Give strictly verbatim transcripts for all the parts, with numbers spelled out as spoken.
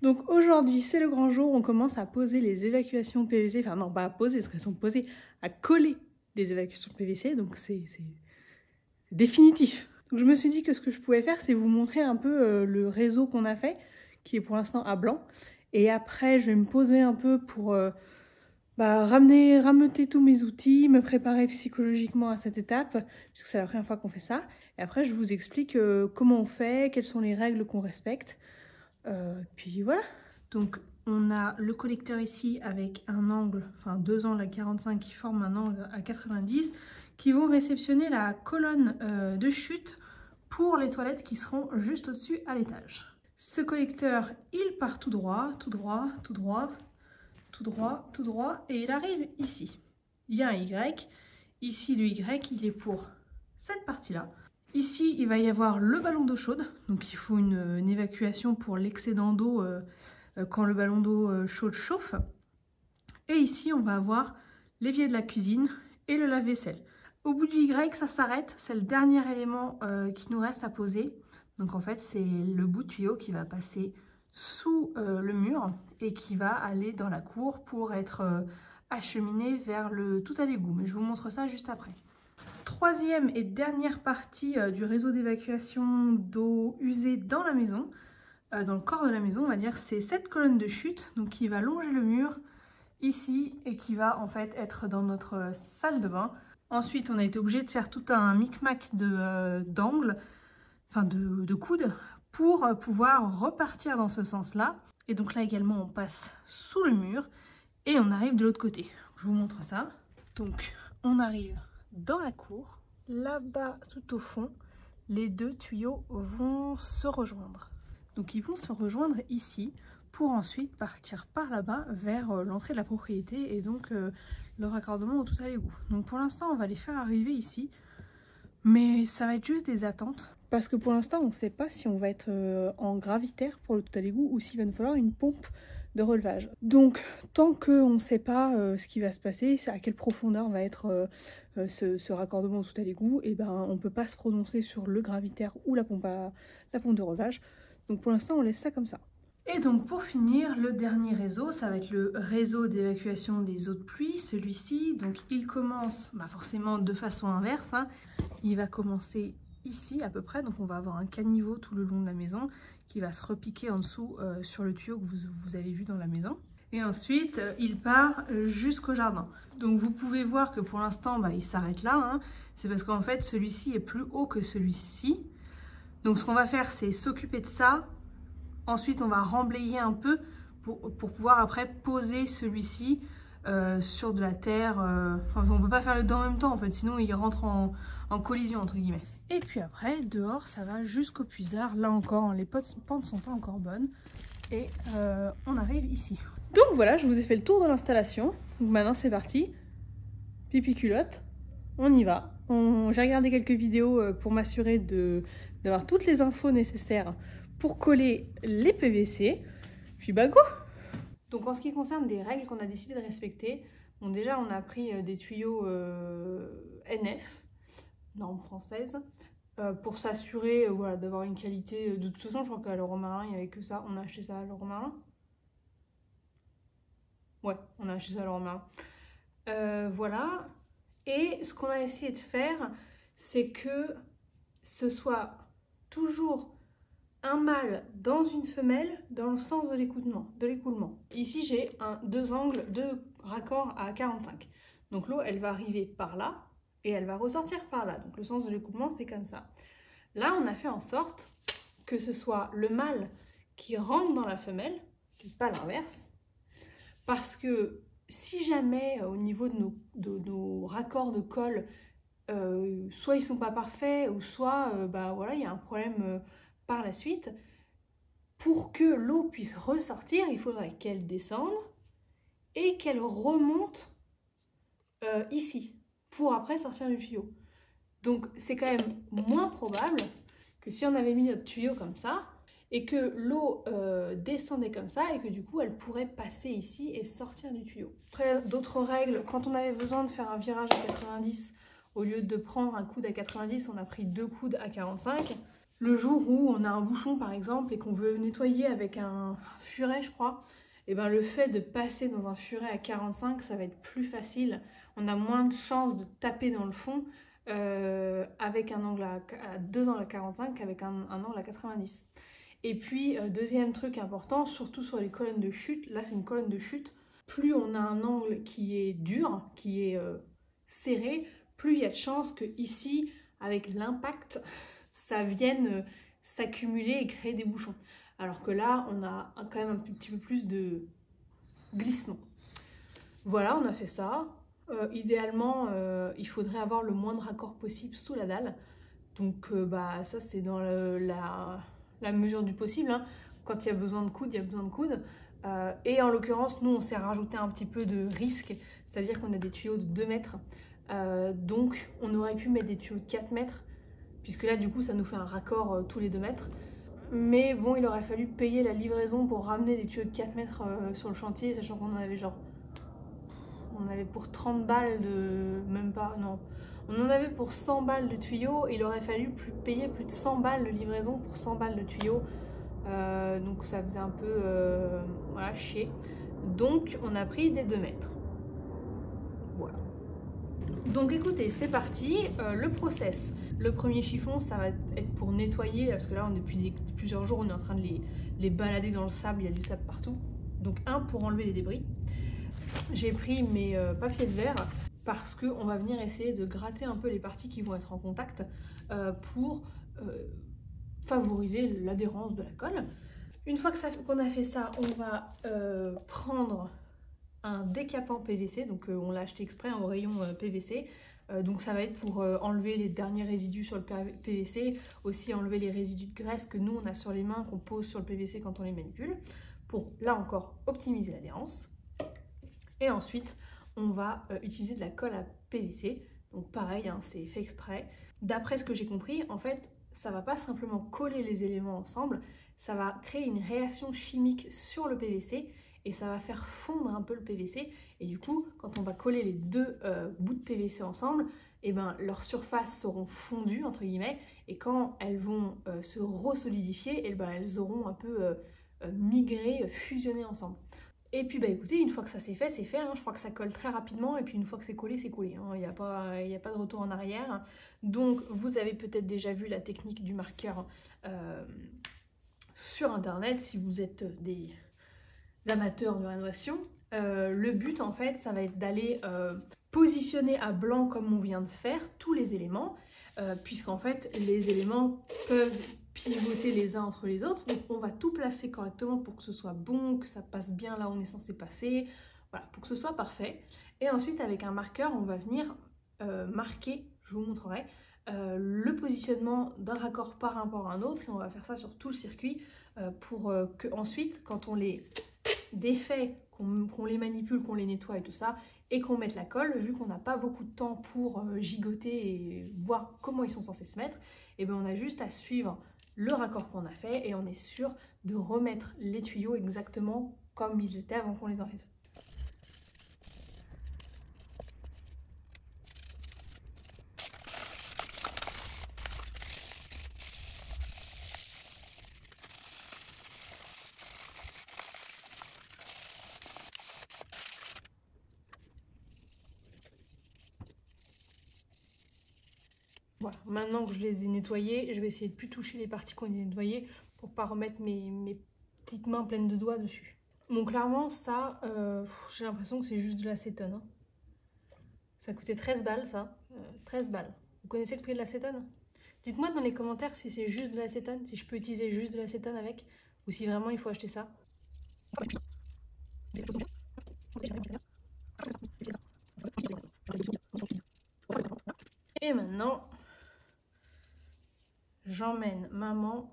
Donc aujourd'hui, c'est le grand jour, on commence à poser les évacuations P V C, enfin non, pas à poser, parce qu'elles sont posées, à coller les évacuations P V C, donc c'est définitif. Donc je me suis dit que ce que je pouvais faire, c'est vous montrer un peu euh, le réseau qu'on a fait, qui est pour l'instant à blanc, et après je vais me poser un peu pour euh, bah, ramener, rameuter tous mes outils, me préparer psychologiquement à cette étape, puisque c'est la première fois qu'on fait ça, et après je vous explique euh, comment on fait, quelles sont les règles qu'on respecte. Euh, puis voilà. Donc on a le collecteur ici avec un angle, enfin deux angles à quarante-cinq qui forment un angle à quatre-vingt-dix, qui vont réceptionner la colonne euh, de chute pour les toilettes qui seront juste au-dessus à l'étage. Ce collecteur, il part tout droit, tout droit, tout droit, tout droit, tout droit, et il arrive ici. Il y a un Y. Ici, le Y, il est pour cette partie-là. Ici, il va y avoir le ballon d'eau chaude, donc il faut une, une évacuation pour l'excédent d'eau euh, euh, quand le ballon d'eau euh, chaude chauffe. Et ici, on va avoir l'évier de la cuisine et le lave-vaisselle. Au bout du Y, ça s'arrête, c'est le dernier élément euh, qui nous reste à poser. Donc en fait, c'est le bout de tuyau qui va passer sous euh, le mur et qui va aller dans la cour pour être euh, acheminé vers le tout à l'égout. Mais je vous montre ça juste après. Troisième et dernière partie euh, du réseau d'évacuation d'eau usée dans la maison, euh, dans le corps de la maison, on va dire, c'est cette colonne de chute, donc qui va longer le mur ici et qui va en fait être dans notre salle de bain. Ensuite, on a été obligé de faire tout un micmac de euh, d'angles, enfin de, de coudes, pour pouvoir repartir dans ce sens-là. Et donc là également, on passe sous le mur et on arrive de l'autre côté. Je vous montre ça. Donc, on arrive dans la cour, là-bas tout au fond, les deux tuyaux vont se rejoindre. Donc ils vont se rejoindre ici pour ensuite partir par là-bas vers euh, l'entrée de la propriété et donc euh, le raccordement au tout à l'égout. Donc pour l'instant on va les faire arriver ici, mais ça va être juste des attentes parce que pour l'instant on ne sait pas si on va être euh, en gravitaire pour le tout à l'égout ou s'il va nous falloir une pompe de relevage. Donc tant qu'on ne sait pas euh, ce qui va se passer, à quelle profondeur va être euh, euh, ce, ce raccordement au tout à l'égout, et ben on ne peut pas se prononcer sur le gravitaire ou la pompe, à, la pompe de relevage. Donc pour l'instant on laisse ça comme ça. Et donc pour finir, le dernier réseau, ça va être le réseau d'évacuation des eaux de pluie, celui-ci. Donc il commence bah forcément de façon inverse, hein. Il va commencer ici à peu près, donc on va avoir un caniveau tout le long de la maison qui va se repiquer en dessous euh, sur le tuyau que vous, vous avez vu dans la maison. Et ensuite, euh, il part jusqu'au jardin. Donc vous pouvez voir que pour l'instant, bah, il s'arrête là, hein. C'est parce qu'en fait, celui-ci est plus haut que celui-ci. Donc ce qu'on va faire, c'est s'occuper de ça. Ensuite, on va remblayer un peu pour, pour pouvoir après poser celui-ci euh, sur de la terre. Euh, enfin, on ne peut pas faire le deux en même temps, en fait, sinon il rentre en, en collision, entre guillemets. Et puis après, dehors, ça va jusqu'au puisard. Là encore, les pentes ne sont pas encore bonnes. Et euh, on arrive ici. Donc voilà, je vous ai fait le tour de l'installation. Donc maintenant, c'est parti. Pipi culotte, on y va. J'ai regardé quelques vidéos pour m'assurer d'avoir toutes les infos nécessaires pour coller les P V C. Puis bah go! Donc en ce qui concerne des règles qu'on a décidé de respecter, bon déjà on a pris des tuyaux euh, N F, norme française, euh, pour s'assurer euh, voilà, d'avoir une qualité. De toute façon, je crois qu'à Leroy Merlin, il n'y avait que ça. On a acheté ça à Leroy Merlin. Ouais, on a acheté ça à Leroy Merlin. Euh, voilà. Et ce qu'on a essayé de faire, c'est que ce soit toujours un mâle dans une femelle dans le sens de l'écoulement. De l'écoulement. Ici, j'ai deux angles, deux raccords à quarante-cinq. Donc l'eau, elle va arriver par là et elle va ressortir par là. Donc le sens de l'écoulement, c'est comme ça. Là, on a fait en sorte que ce soit le mâle qui rentre dans la femelle, et pas l'inverse. Parce que si jamais, au niveau de nos, de nos raccords de colle, euh, soit ils sont pas parfaits, ou soit euh, bah, voilà, il y a un problème euh, par la suite, pour que l'eau puisse ressortir, il faudrait qu'elle descende et qu'elle remonte euh, ici, pour après sortir du tuyau. Donc c'est quand même moins probable que si on avait mis notre tuyau comme ça, et que l'eau euh, descendait comme ça, et que du coup elle pourrait passer ici et sortir du tuyau. Après, d'autres règles, quand on avait besoin de faire un virage à quatre-vingt-dix, au lieu de prendre un coude à quatre-vingt-dix, on a pris deux coudes à quarante-cinq. Le jour où on a un bouchon par exemple et qu'on veut nettoyer avec un furet, je crois, et ben le fait de passer dans un furet à quarante-cinq, ça va être plus facile. On a moins de chances de taper dans le fond euh, avec un angle à, à deux angles à quarante-cinq qu'avec un, un angle à quatre-vingt-dix. Et puis, euh, deuxième truc important, surtout sur les colonnes de chute, là c'est une colonne de chute, plus on a un angle qui est dur, qui est euh, serré, plus il y a de chances que ici, avec l'impact, ça vienne euh, s'accumuler et créer des bouchons. Alors que là, on a quand même un petit peu plus de glissement. Voilà, on a fait ça. Euh, idéalement, euh, il faudrait avoir le moins de raccord possible sous la dalle. Donc euh, bah, ça, c'est dans le, la, la mesure du possible. Hein. Quand il y a besoin de coude, il y a besoin de coude. Euh, et en l'occurrence, nous, on s'est rajouté un petit peu de risque. C'est-à-dire qu'on a des tuyaux de deux mètres. Euh, donc, on aurait pu mettre des tuyaux de quatre mètres. Puisque là, du coup, ça nous fait un raccord euh, tous les deux mètres. Mais bon, il aurait fallu payer la livraison pour ramener des tuyaux de quatre mètres euh, sur le chantier, sachant qu'on en avait genre... On avait pour trente balles de... Même pas, non. On en avait pour cent balles de tuyaux et il aurait fallu plus, payer plus de cent balles de livraison pour cent balles de tuyaux. Euh, donc ça faisait un peu... Euh, voilà, chier. Donc on a pris des deux mètres. Voilà. Donc écoutez, c'est parti. Euh, le process. Le premier chiffon, ça va être pour nettoyer, parce que là, on, depuis des, plusieurs jours, on est en train de les, les balader dans le sable, il y a du sable partout. Donc un, pour enlever les débris. J'ai pris mes euh, papiers de verre parce qu'on va venir essayer de gratter un peu les parties qui vont être en contact euh, pour euh, favoriser l'adhérence de la colle. Une fois qu'on a fait ça, on va euh, prendre un décapant P V C, donc euh, on l'a acheté exprès en rayon euh, P V C. Euh, donc ça va être pour euh, enlever les derniers résidus sur le P V C, aussi enlever les résidus de graisse que nous on a sur les mains, qu'on pose sur le P V C quand on les manipule, pour là encore optimiser l'adhérence. Et ensuite, on va euh, utiliser de la colle à P V C. Donc pareil, hein, c'est fait exprès. D'après ce que j'ai compris, en fait, ça va pas simplement coller les éléments ensemble, ça va créer une réaction chimique sur le P V C et ça va faire fondre un peu le P V C. Et du coup, quand on va coller les deux euh, bouts de P V C ensemble, eh ben, leurs surfaces seront fondues, entre guillemets, et quand elles vont euh, se resolidifier, eh ben, elles auront un peu euh, euh, migré, fusionné ensemble. Et puis bah écoutez, une fois que ça c'est fait, c'est fait, hein. Je crois que ça colle très rapidement et puis une fois que c'est collé, c'est collé, hein. Il n'y a pas, il n'y a pas de retour en arrière. Donc vous avez peut-être déjà vu la technique du marqueur euh, sur internet si vous êtes des amateurs de rénovation. Euh, le but en fait, ça va être d'aller euh, positionner à blanc comme on vient de faire tous les éléments, euh, puisqu'en fait les éléments peuvent pivoter les uns entre les autres, donc on va tout placer correctement pour que ce soit bon, que ça passe bien là où on est censé passer, voilà, pour que ce soit parfait. Et ensuite avec un marqueur, on va venir euh, marquer, je vous montrerai, euh, le positionnement d'un raccord par rapport à un autre, et on va faire ça sur tout le circuit euh, pour euh, que ensuite, quand on les défait, qu'on qu'on les manipule, qu'on les nettoie et tout ça, et qu'on mette la colle, vu qu'on n'a pas beaucoup de temps pour euh, gigoter et voir comment ils sont censés se mettre, et bien on a juste à suivre le raccord qu'on a fait et on est sûr de remettre les tuyaux exactement comme ils étaient avant qu'on les enlève. Voilà, maintenant que je les ai nettoyés, je vais essayer de ne plus toucher les parties qu'on a nettoyées pour pas remettre mes, mes petites mains pleines de doigts dessus. Bon, clairement, ça, euh, j'ai l'impression que c'est juste de l'acétone. Hein. Ça coûtait treize balles, ça. Euh, treize balles. Vous connaissez le prix de l'acétone? Dites-moi dans les commentaires si c'est juste de l'acétone, si je peux utiliser juste de l'acétone avec, ou si vraiment il faut acheter ça. Et maintenant, j'emmène maman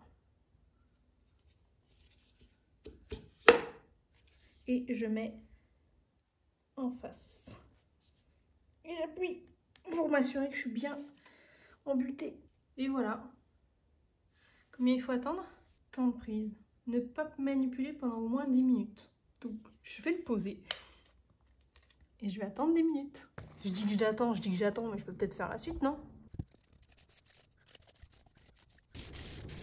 et je mets en face. Et j'appuie pour m'assurer que je suis bien embutée. Et voilà. Combien il faut attendre? Temps de prise. Ne pas manipuler pendant au moins dix minutes. Donc, je vais le poser. Et je vais attendre dix minutes. Je dis que j'attends, je dis que j'attends, mais je peux peut-être faire la suite, non?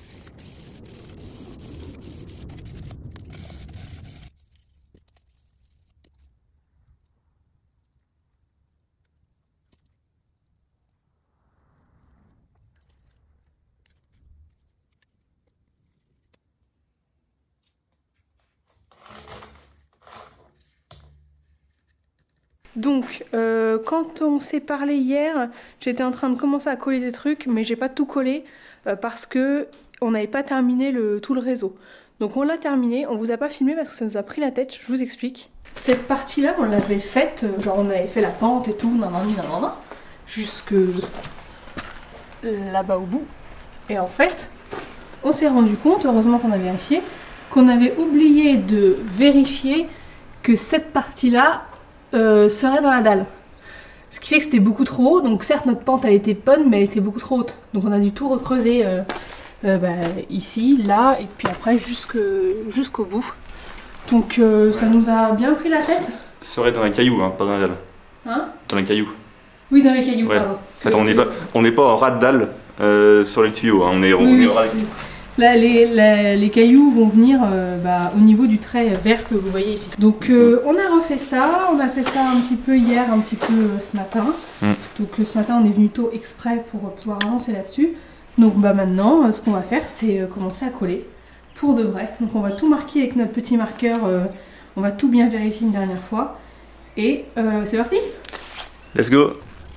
Donc, euh, quand on s'est parlé hier, j'étais en train de commencer à coller des trucs, mais j'ai pas tout collé euh, parce que on n'avait pas terminé le, tout le réseau. Donc on l'a terminé, on vous a pas filmé parce que ça nous a pris la tête, je vous explique. Cette partie-là, on l'avait faite, genre on avait fait la pente et tout, nan nan nan nan, jusque là-bas au bout. Et en fait, on s'est rendu compte, heureusement qu'on a vérifié, qu'on avait oublié de vérifier que cette partie-là euh, serait dans la dalle. Ce qui fait que c'était beaucoup trop haut, donc certes notre pente a été bonne, mais elle était beaucoup trop haute. Donc on a dû tout recreuser euh, euh, bah, ici, là, et puis après jusqu'au bout. Donc euh, ça nous a bien pris la tête. Ça serait dans les cailloux, hein, pas dans la dalle. Hein? Dans les cailloux. Oui, dans les cailloux, ouais. pardon. En fait, on n'est pas, on n'est pas en ras de dalle euh, sur les tuyaux, hein. on est, on oui, est oui. au ras. Là, les, les, les cailloux vont venir euh, bah, au niveau du trait vert que vous voyez ici. Donc euh, on a refait ça, on a fait ça un petit peu hier, un petit peu euh, ce matin. Mm. Donc euh, ce matin on est venu tôt exprès pour euh, pouvoir avancer là-dessus. Donc bah, maintenant euh, ce qu'on va faire c'est euh, commencer à coller pour de vrai. Donc on va tout marquer avec notre petit marqueur, euh, on va tout bien vérifier une dernière fois. Et euh, c'est parti. Let's go.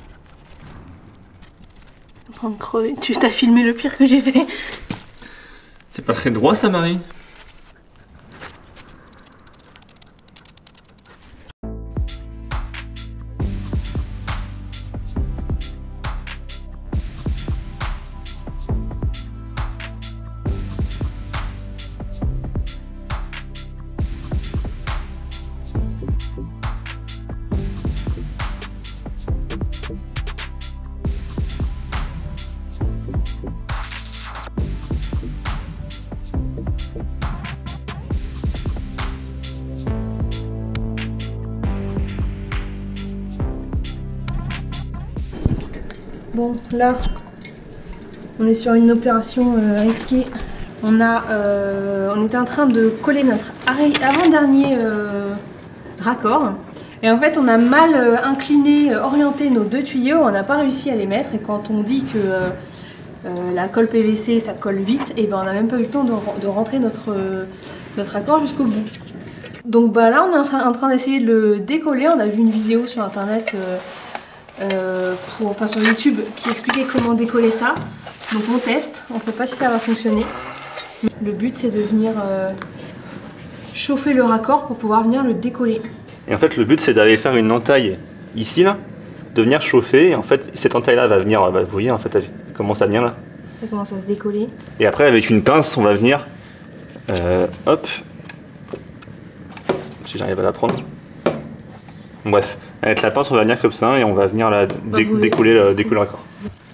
En train de crever, tu t'as filmé le pire que j'ai fait. C'est pas très droit ça, Marie? Bon, là, on est sur une opération euh, risquée. On, a, euh, on était en train de coller notre avant-dernier euh, raccord. Et en fait, on a mal euh, incliné, euh, orienté nos deux tuyaux. On n'a pas réussi à les mettre. Et quand on dit que euh, euh, la colle P V C, ça colle vite, et ben on n'a même pas eu le temps de, de rentrer notre, euh, notre raccord jusqu'au bout. Donc bah, là, on est en train d'essayer de le décoller. On a vu une vidéo sur internet... Euh, Euh, pour, enfin sur YouTube qui expliquait comment décoller ça. Donc on teste, on ne sait pas si ça va fonctionner. Le but c'est de venir euh, chauffer le raccord pour pouvoir venir le décoller. Et en fait le but c'est d'aller faire une entaille ici là, de venir chauffer et en fait cette entaille là va venir, bah, vous voyez en fait elle commence à venir là. Ça commence à se décoller. Et après avec une pince on va venir, euh, hop, si j'arrive à la prendre. Bref, avec la pince on va venir comme ça et on va venir la dé bah, décoller, le, décoller le raccord.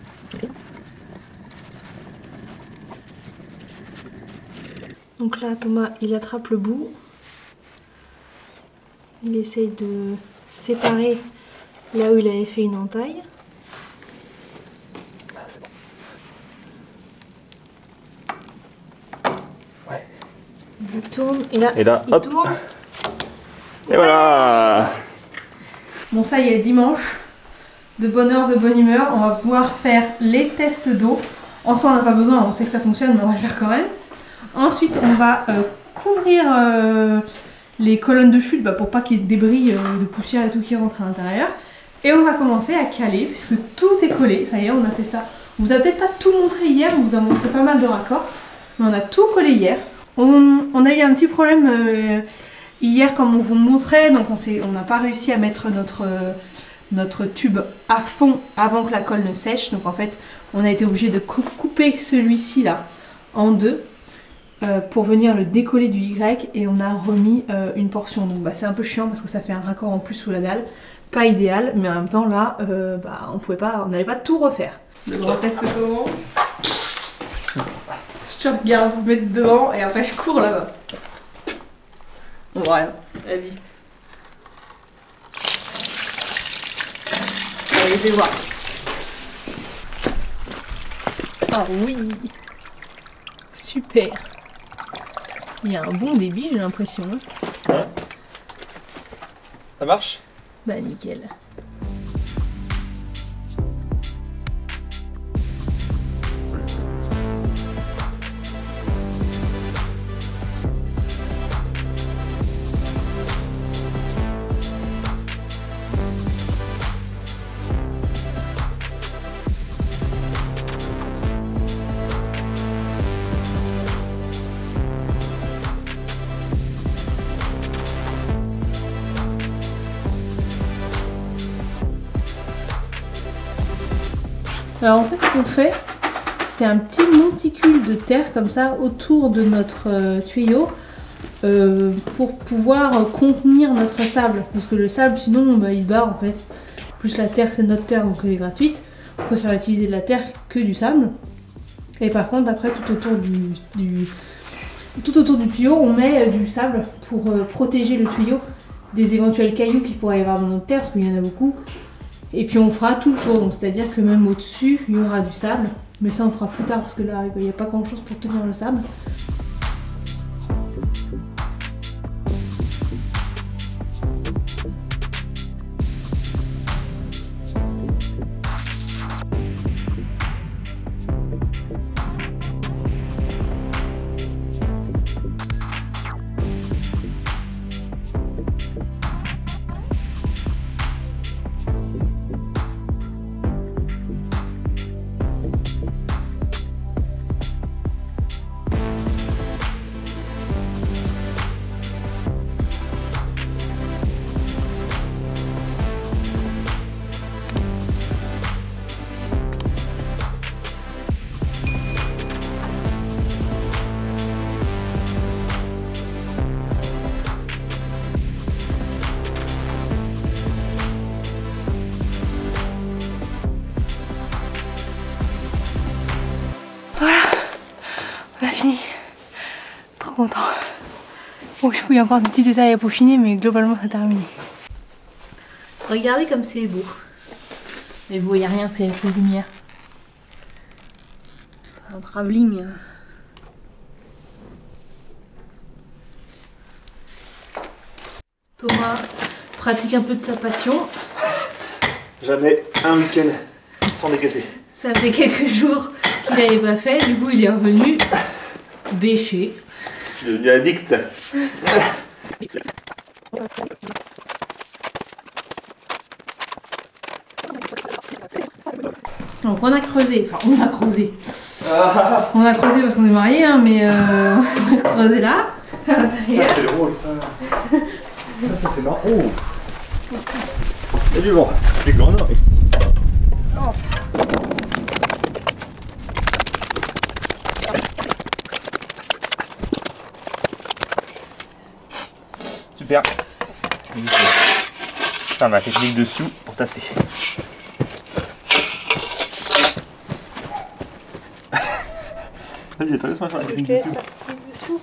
Donc là Thomas il attrape le bout, il essaye de séparer là où il avait fait une entaille. Ouais. Il tourne et là, et là il hop. tourne. Et ouais. Voilà. Bon ça y est, dimanche, de bonne heure, de bonne humeur, on va pouvoir faire les tests d'eau. En soi on n'a pas besoin, on sait que ça fonctionne mais on va le faire quand même. Ensuite on va euh, couvrir euh, les colonnes de chute bah, pour pas qu'il y ait de débris, euh, de poussière et tout qui rentre à l'intérieur. Et on va commencer à caler puisque tout est collé, ça y est on a fait ça. On vous a peut-être pas tout montré hier, on vous a montré pas mal de raccords, mais on a tout collé hier. On, on a eu un petit problème... Euh, Hier, comme on vous montrait, donc on n'a pas réussi à mettre notre, euh, notre tube à fond avant que la colle ne sèche. Donc en fait, on a été obligé de cou couper celui-ci là en deux euh, pour venir le décoller du Y et on a remis euh, une portion. Donc bah, c'est un peu chiant parce que ça fait un raccord en plus sous la dalle. Pas idéal, mais en même temps là, euh, bah, on pouvait pas, on n'allait pas tout refaire. Le grand test commence. Je te regarde, vous mettre devant et après je cours là-bas. Ouais, vas-y. Allez, je vais voir. Ah oui. Super. Il y a un bon débit, j'ai l'impression. Ouais. Ça marche? Bah nickel. Alors en fait ce qu'on fait, c'est un petit monticule de terre comme ça autour de notre euh, tuyau euh, pour pouvoir euh, contenir notre sable. Parce que le sable sinon bah, il se barre en fait. Plus la terre c'est notre terre donc elle est gratuite. On préfère utiliser de la terre que du sable. Et par contre après tout autour du, du, tout autour du tuyau on met euh, du sable pour euh, protéger le tuyau des éventuels cailloux qu'il pourrait y avoir dans notre terre parce qu'il y en a beaucoup. Et puis on fera tout le tour, c'est à dire que même au dessus il y aura du sable, mais ça on fera plus tard parce que là il n'y a pas grand chose pour tenir le sable. Voilà, on a fini. Trop content. Bon, il y a encore des petits détails à peaufiner, mais globalement, c'est terminé. Regardez comme c'est beau. Mais vous voyez rien, c'est avec la lumière. Un travelling. Thomas pratique un peu de sa passion. Jamais un week-end sans décaisser. Ça faisait quelques jours qu'il n'avait pas fait, du coup il est revenu bêcher. Je suis devenu addict. Donc on a creusé, enfin on a creusé. Ah. On a creusé parce qu'on est mariés, hein, mais euh, on a creusé là, à l'intérieur. Ça c'est drôle ça. Ça, ça c'est marrant. Oh. Il y a du vent. Les grands nord. Oh. Super. Faire ma technique dessous pour tasser. Vas-y, attends, laisse-moi faire la technique dessous.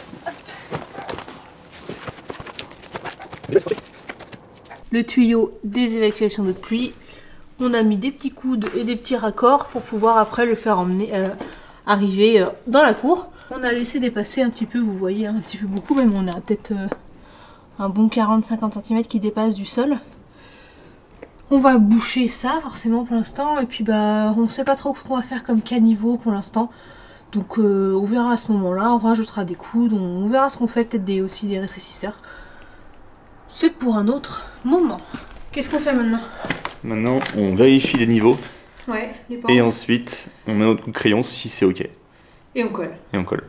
Le tuyau des évacuations d'eau de pluie. On a mis des petits coudes et des petits raccords pour pouvoir après le faire emmener, euh, arriver euh, dans la cour. On a laissé dépasser un petit peu, vous voyez, un petit peu beaucoup, même on a peut-être euh, un bon quarante à cinquante centimètres qui dépasse du sol. On va boucher ça forcément pour l'instant et puis bah on sait pas trop ce qu'on va faire comme caniveau pour l'instant. Donc euh, on verra à ce moment-là, on rajoutera des coudes, on, on verra ce qu'on fait, peut-être des, aussi des rétrécisseurs. C'est pour un autre moment. Qu'est-ce qu'on fait maintenant? Maintenant, on vérifie les niveaux. Ouais, les pentes. Et ensuite, on met notre crayon si c'est ok. Et on colle. Et on colle.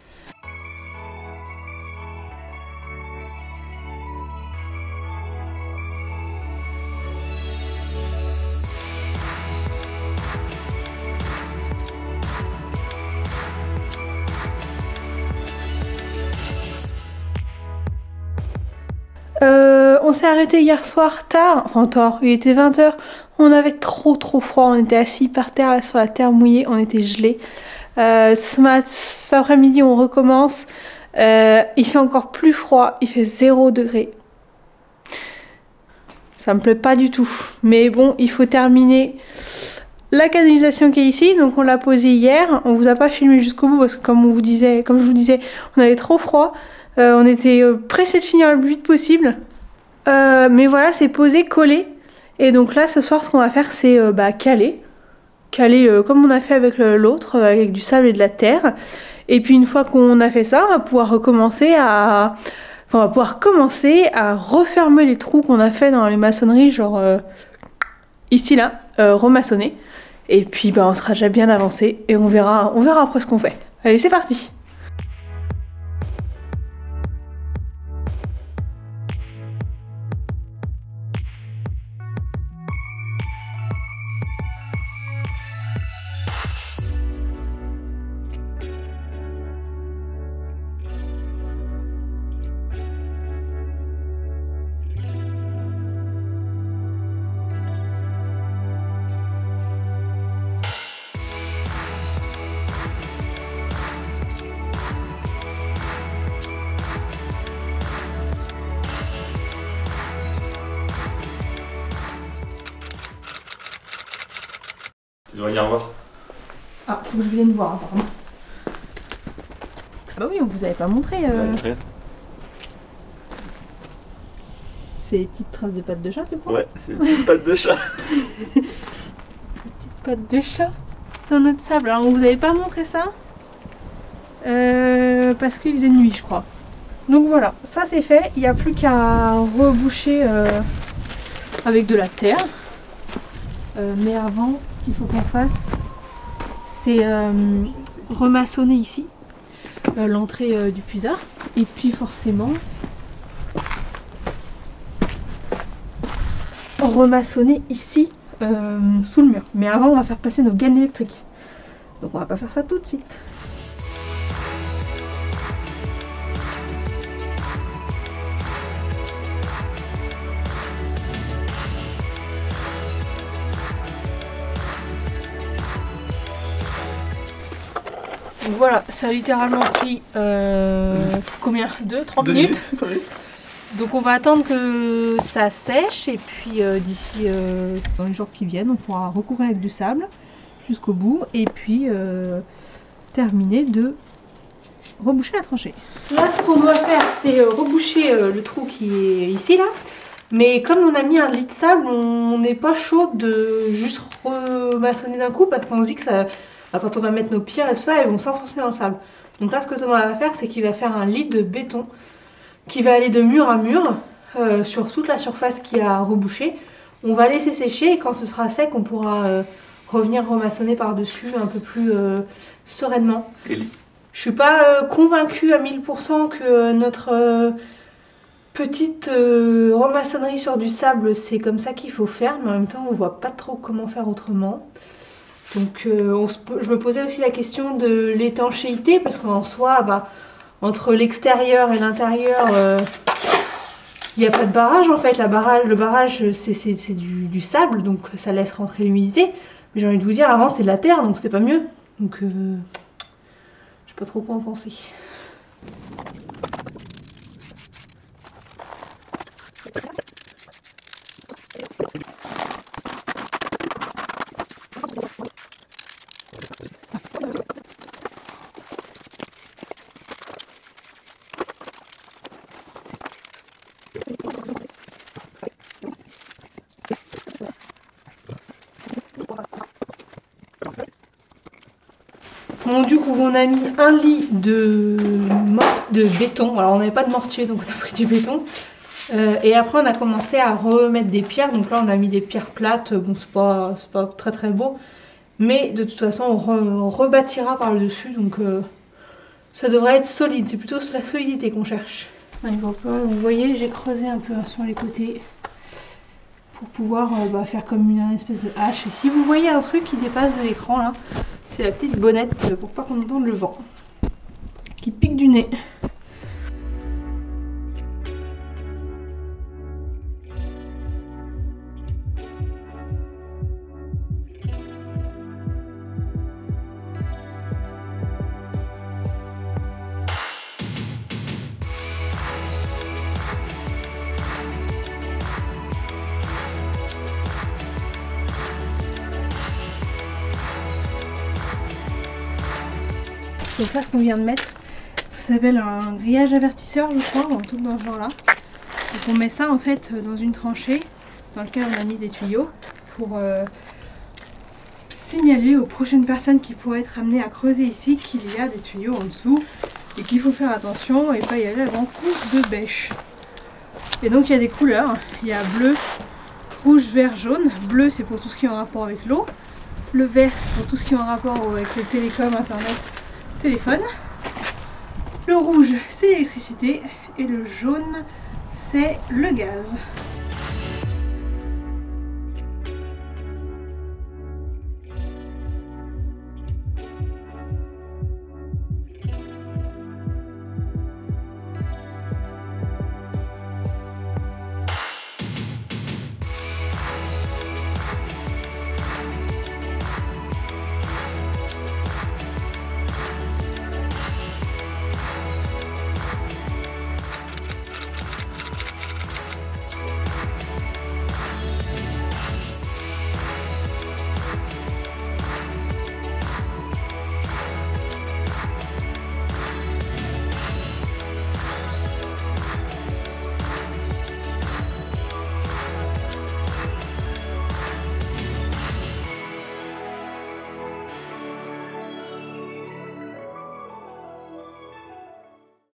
Euh, on s'est arrêté hier soir tard, enfin tard, il était vingt heures, on avait trop trop froid, on était assis par terre là sur la terre mouillée, on était gelés. Euh, ce mat cet après-midi on recommence, euh, il fait encore plus froid, il fait zéro degré. Ça me plaît pas du tout, mais bon, il faut terminer la canalisation qui est ici, donc on l'a posée hier, on vous a pas filmé jusqu'au bout parce que comme on vous disait, comme je vous disais, on avait trop froid. Euh, on était euh, pressés de finir le plus vite possible. Euh, mais voilà, c'est posé, collé. Et donc là, ce soir, ce qu'on va faire, c'est euh, bah, caler. Caler euh, comme on a fait avec l'autre, euh, avec du sable et de la terre. Et puis une fois qu'on a fait ça, on va pouvoir recommencer à... Enfin, on va pouvoir commencer à refermer les trous qu'on a fait dans les maçonneries, genre euh, ici, là, euh, remaçonner. Et puis bah, on sera déjà bien avancé et on verra, on verra après ce qu'on fait. Allez, c'est parti! venir voir. Ah, faut que je vienne voir apparemment. Bah oui, on vous avait pas montré. Euh... Ouais, c'est les petites traces de pattes de chat, tu crois? Ouais, c'est des petites pattes de chat. Petites pattes de chat dans notre sable. Alors on vous avait pas montré ça euh, parce qu'il faisait nuit, je crois. Donc voilà, ça c'est fait. Il n'y a plus qu'à reboucher euh, avec de la terre. Euh, mais avant, ce qu'il faut qu'on fasse, c'est euh, remaçonner ici euh, l'entrée euh, du puisard. Et puis forcément remaçonner ici euh, sous le mur. Mais avant on va faire passer nos gaines électriques. Donc on va pas faire ça tout de suite. Donc voilà, ça a littéralement pris euh, combien? deux trois minutes. minutes. Donc on va attendre que ça sèche et puis euh, d'ici euh, dans les jours qui viennent, on pourra recouvrir avec du sable jusqu'au bout et puis euh, terminer de reboucher la tranchée. Là, ce qu'on doit faire, c'est euh, reboucher euh, le trou qui est ici là. Mais comme on a mis un lit de sable, on n'est pas chaud de juste remaçonner d'un coup parce qu'on se dit que ça, bah, quand on va mettre nos pierres et tout ça, elles vont s'enfoncer dans le sable. Donc là, ce que Thomas va faire, c'est qu'il va faire un lit de béton qui va aller de mur à mur euh, sur toute la surface qui a rebouché. On va laisser sécher et quand ce sera sec, on pourra euh, revenir remaçonner par-dessus un peu plus euh, sereinement. Et je suis pas euh, convaincue à mille pour cent que notre euh, petite euh, remaçonnerie sur du sable, c'est comme ça qu'il faut faire, mais en même temps, on voit pas trop comment faire autrement. Donc euh, on se, je me posais aussi la question de l'étanchéité, parce qu'en soi, bah, entre l'extérieur et l'intérieur, il euh, n'y a pas de barrage en fait. La barrage, le barrage, c'est du, du sable, donc ça laisse rentrer l'humidité. Mais j'ai envie de vous dire, avant c'était de la terre, donc c'était pas mieux. Donc euh, je sais pas trop quoi en penser. Bon, du coup, on a mis un lit de, de béton. Alors, on n'avait pas de mortier, donc on a pris du béton. Euh, et après, on a commencé à remettre des pierres. Donc là, on a mis des pierres plates. Bon, c'est pas, c'est pas très très beau. Mais de toute façon, on, re, on rebâtira par le dessus. Donc, euh, ça devrait être solide. C'est plutôt la solidité qu'on cherche. Donc, vous voyez, j'ai creusé un peu sur les côtés pour pouvoir euh, bah, faire comme une espèce de hache. Et si vous voyez un truc qui dépasse de l'écran là, c'est la petite bonnette pour pas qu'on entende le vent qui pique du nez. Donc là, ce qu'on vient de mettre, ça s'appelle un grillage avertisseur, je crois, ou un truc dans ce genre là. Donc on met ça en fait dans une tranchée dans laquelle on a mis des tuyaux pour euh, signaler aux prochaines personnes qui pourraient être amenées à creuser ici qu'il y a des tuyaux en dessous et qu'il faut faire attention et pas y aller à grand coup de bêche. Et donc il y a des couleurs, il y a bleu, rouge, vert, jaune. Bleu c'est pour tout ce qui est en rapport avec l'eau, le vert c'est pour tout ce qui est en rapport avec le télécom, internet, téléphone. Le rouge c'est l'électricité et le jaune c'est le gaz.